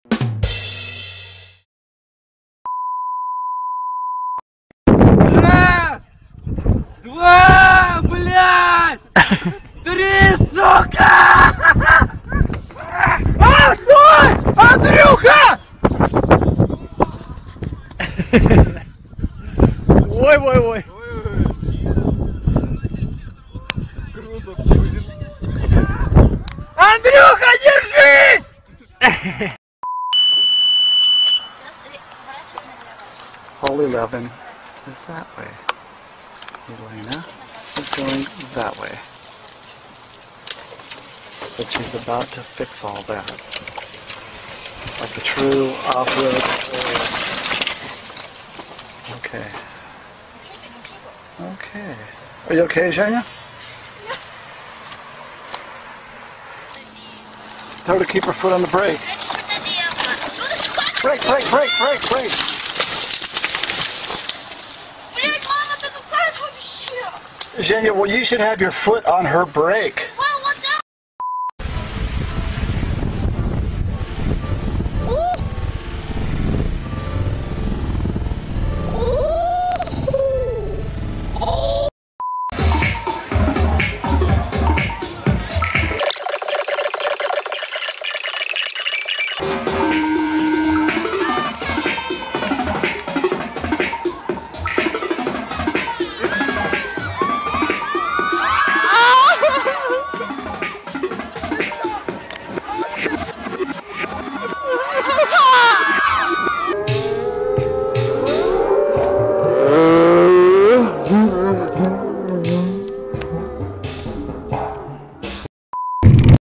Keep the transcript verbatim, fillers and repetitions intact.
Раз, два, блядь! Три, сука! А, стой! Андрюха! Ой, ой, ой. Андрюха, держись! Hole eleven is that way. Elena is going that way. But she's about to fix all that. Like a true off-road player. Okay. Okay. Are you okay, Zhenya? Tell her to keep her foot on the brake. Brake, brake, brake, brake, brake. Zhenya, well, you should have your foot on her brake.